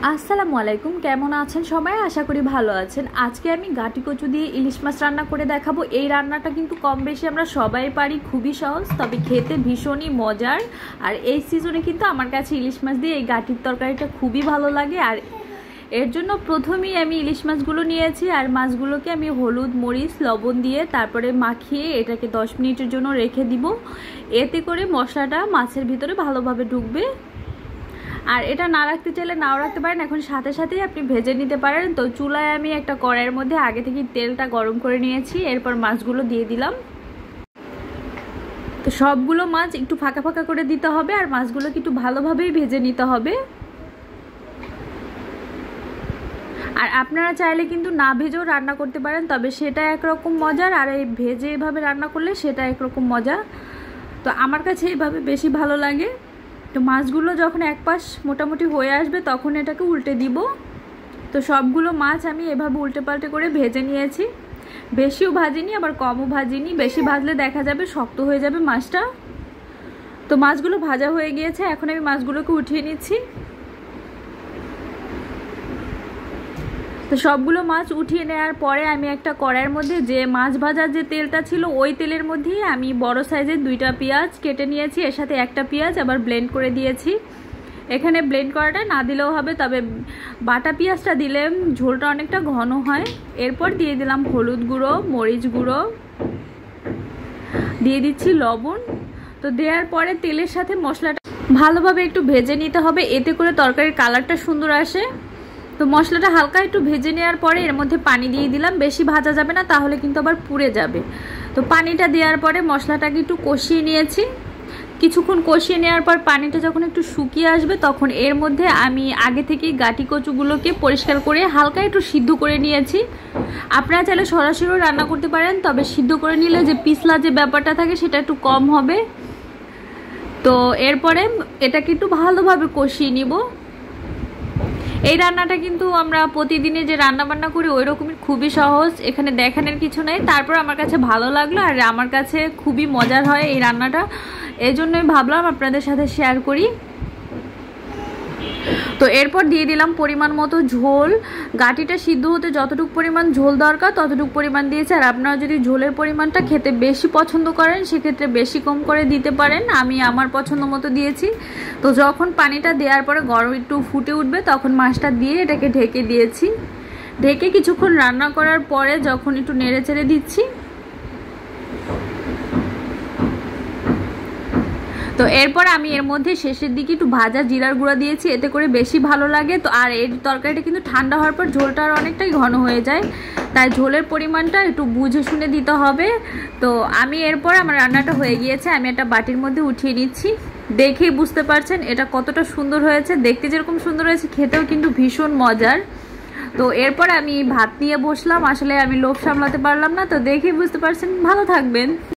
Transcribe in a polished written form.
আসসালামু আলাইকুম, কেমন আছেন সবাই? আশা করি ভালো আছেন। আজকে আমি গাটি কচু দিয়ে ইলিশ মাছ রান্না করে দেখাবো। এই রান্নাটা কিন্তু কম বেশি আমরা সবাই পারি, খুবই সহজ, তবে খেতে ভীষণই মজার। আর এই সিজনে কিন্তু আমার কাছে ইলিশ মাছ দিয়ে এই গাটির তরকারিটা খুবই ভালো লাগে। আর এর জন্য প্রথমেই আমি ইলিশ মাছগুলো নিয়েছি, আর মাছগুলোকে আমি হলুদ মরিচ লবণ দিয়ে তারপরে মাখিয়ে এটাকে 10 মিনিটের জন্য রেখে দিব। এতে করে মশলাটা মাছের ভিতরে ভালোভাবে ঢুকবে। আর এটা না রাখতে চাইলে নাও রাখতে পারেন, এখন সাথে সাথেই আপনি ভেজে নিতে পারেন। তো চুলায় আমি একটা কড়াইয়ের মধ্যে আগে থেকে তেলটা গরম করে নিয়েছি, এরপর মাছগুলো দিয়ে দিলাম। তো সবগুলো মাছ একটু ফাঁকা ফাঁকা করে দিতে হবে, আর মাছগুলোকে একটু ভালোভাবেই ভেজে নিতে হবে। আর আপনারা চাইলে কিন্তু না ভেজেও রান্না করতে পারেন, তবে সেটা একরকম মজার, আর এই ভেজে এভাবে রান্না করলে সেটা একরকম মজা। তো আমার কাছে এইভাবে বেশি ভালো লাগে। তো মাছগুলো যখন এক পাশ মোটামুটি হয়ে আসবে তখন এটাকে উল্টে দিব। তো সবগুলো মাছ আমি এভাবে উল্টে পাল্টে করে ভেজে নিয়েছি। বেশিও ভাজিনি আবার কমও ভাজিনি, বেশি ভাজলে দেখা যাবে শক্ত হয়ে যাবে মাছটা। তো মাছগুলো ভাজা হয়ে গিয়েছে, এখন আমি মাছগুলোকে উঠিয়ে নিচ্ছি। তো সবগুলো মাছ উঠিয়ে নেওয়ার পরে আমি একটা কড়াইয়ের মধ্যে যে মাছ ভাজার যে তেলটা ছিল ওই তেলের মধ্যেই আমি বড় সাইজের 2টা পেঁয়াজ কেটে নিয়েছি, এর সাথে একটা পেঁয়াজ আবার ব্লেন্ড করে দিয়েছি। এখানে ব্লেন্ড করাটা না দিলেও হবে, তবে বাটা পেঁয়াজটা দিলে ঝোলটা অনেকটা ঘন হয়। এরপর দিয়ে দিলাম হলুদ গুঁড়ো, মরিচ গুঁড়ো, দিয়ে দিচ্ছি লবণ। তো দেওয়ার পরে তেলের সাথে মশলাটা ভালোভাবে একটু ভেজে নিতে হবে, এতে করে তরকারির কালারটা সুন্দর আসে। তো মশলাটা হালকা একটু ভেজে নেওয়ার পরে এর মধ্যে পানি দিয়ে দিলাম। বেশি ভাজা যাবে না, তাহলে কিন্তু আবার পুড়ে যাবে। তো পানিটা দেওয়ার পরে মশলাটাকে একটু কষিয়ে নিয়েছি। কিছুক্ষণ কষিয়ে নেওয়ার পর পানিটা যখন একটু শুকিয়ে আসবে তখন এর মধ্যে আমি আগে থেকেই গাটি কচুগুলোকে পরিষ্কার করে হালকা একটু সিদ্ধ করে নিয়েছি। আপনারা চাইলে সরাসরিও রান্না করতে পারেন, তবে সিদ্ধ করে নিলে যে পিছলা যে ব্যাপারটা থাকে সেটা একটু কম হবে। তো এরপরে এটাকে একটু ভালোভাবে কষিয়ে নিব। এই রান্নাটা কিন্তু আমরা প্রতিদিনে যে রান্না বান্না করি ওই রকমই, খুবই সহজ, এখানে দেখানোর কিছু নেই। তারপর আমার কাছে ভালো লাগলো, আর আমার কাছে খুবই মজার হয় এই রান্নাটা, এই জন্যই ভাবলাম আপনাদের সাথে শেয়ার করি। তো এরপর দিয়ে দিলাম পরিমাণ মতো ঝোল। গাটিটা সিদ্ধ হতে যতটুকু পরিমাণ ঝোল দরকার ততটুকু পরিমাণ দিয়েছি। আর আপনারা যদি ঝোলের পরিমাণটা খেতে বেশি পছন্দ করেন সেক্ষেত্রে বেশি কম করে দিতে পারেন, আমি আমার পছন্দ মতো দিয়েছি। তো যখন পানিটা দেওয়ার পরে গরম একটু ফুটে উঠবে তখন মাছটা দিয়ে এটাকে ঢেকে দিয়েছি। ঢেকে কিছুক্ষণ রান্না করার পরে যখন একটু নেড়ে চেড়ে দিচ্ছি, তো এরপর আমি এর মধ্যে শেষের দিকে একটু ভাজা জিরার গুঁড়া দিয়েছি, এতে করে বেশি ভালো লাগে। তো আর এই তরকারিটা কিন্তু ঠান্ডা হওয়ার পর ঝোলটা আর অনেকটাই ঘন হয়ে যায়, তাই ঝোলের পরিমাণটা একটু বুঝে শুনে দিতে হবে। তো আমি এরপর আমার রান্নাটা হয়ে গিয়েছে, আমি একটা বাটির মধ্যে উঠিয়ে নিচ্ছি। দেখেই বুঝতে পারছেন এটা কতটা সুন্দর হয়েছে, দেখতে যেরকম সুন্দর হয়েছে খেতেও কিন্তু ভীষণ মজার। তো এরপর আমি ভাত নিয়ে বসলাম, আসলে আমি লোভ সামলাতে পারলাম না। তো দেখেই বুঝতে পারছেন, ভালো থাকবেন।